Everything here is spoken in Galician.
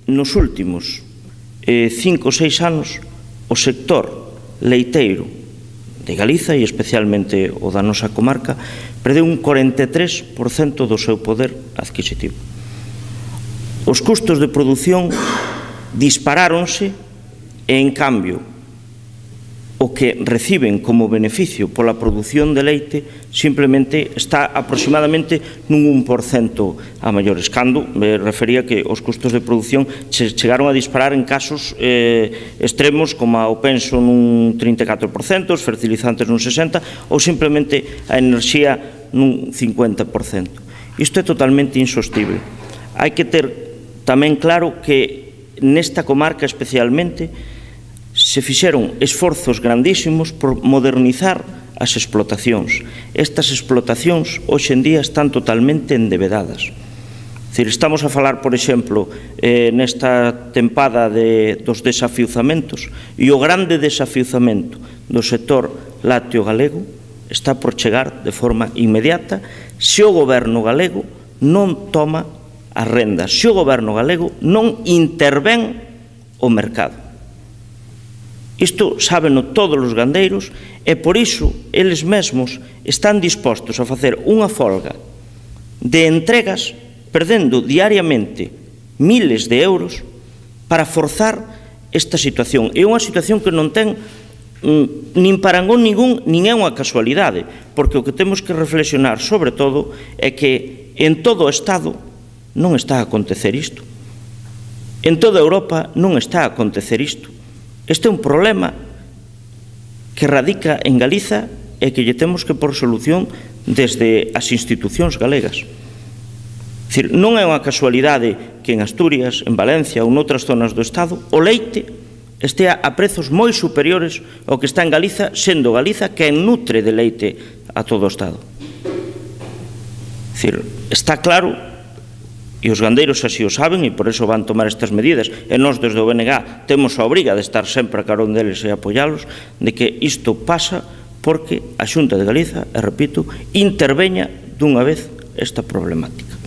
nos últimos 5 ou 6 anos o sector leiteiro de Galiza, e especialmente o da nosa comarca, perdeu un 43% do seu poder adquisitivo. Os custos de produción disparáronse e, en cambio, o que reciben como beneficio pola produción de leite simplemente está aproximadamente nun 1% a maiores. Cando me refería que os custos de produción chegaron a disparar en casos extremos como o penso nun 34%, os fertilizantes nun 60% ou simplemente a enerxía nun 50%. Isto é totalmente insostible. Hai que ter tamén claro que nesta comarca especialmente se fixeron esforzos grandísimos por modernizar as explotacións. Estas explotacións hoxe en día están totalmente endebedadas. Estamos a falar, por exemplo, nesta tempada dos desafiuzamentos, e o grande desafiuzamento do sector lácteo galego está por chegar de forma inmediata se o goberno galego non toma as rendas, se o goberno galego non intervén o mercado. Isto sábeno todos os gandeiros e por iso eles mesmos están dispostos a facer unha folga de entregas perdendo diariamente miles de euros para forzar esta situación. É unha situación que non ten nin parangón ningún, nin é unha casualidade, porque o que temos que reflexionar sobre todo é que en todo o Estado non está a acontecer isto. En toda Europa non está a acontecer isto. Este é un problema que radica en Galiza e que lle temos que por solución desde as institucións galegas. Non é unha casualidade que en Asturias, en Valencia ou noutras zonas do Estado o leite estea a prezos moi superiores ao que está en Galiza, sendo Galiza quen nutre de leite a todo o Estado. Está claro, e os gandeiros así o saben, e por iso van tomar estas medidas, e nós desde o BNG temos a obriga de estar sempre a carón deles e apoiálos, de que isto pasa porque a Xunta de Galiza, e repito, interveña dunha vez esta problemática.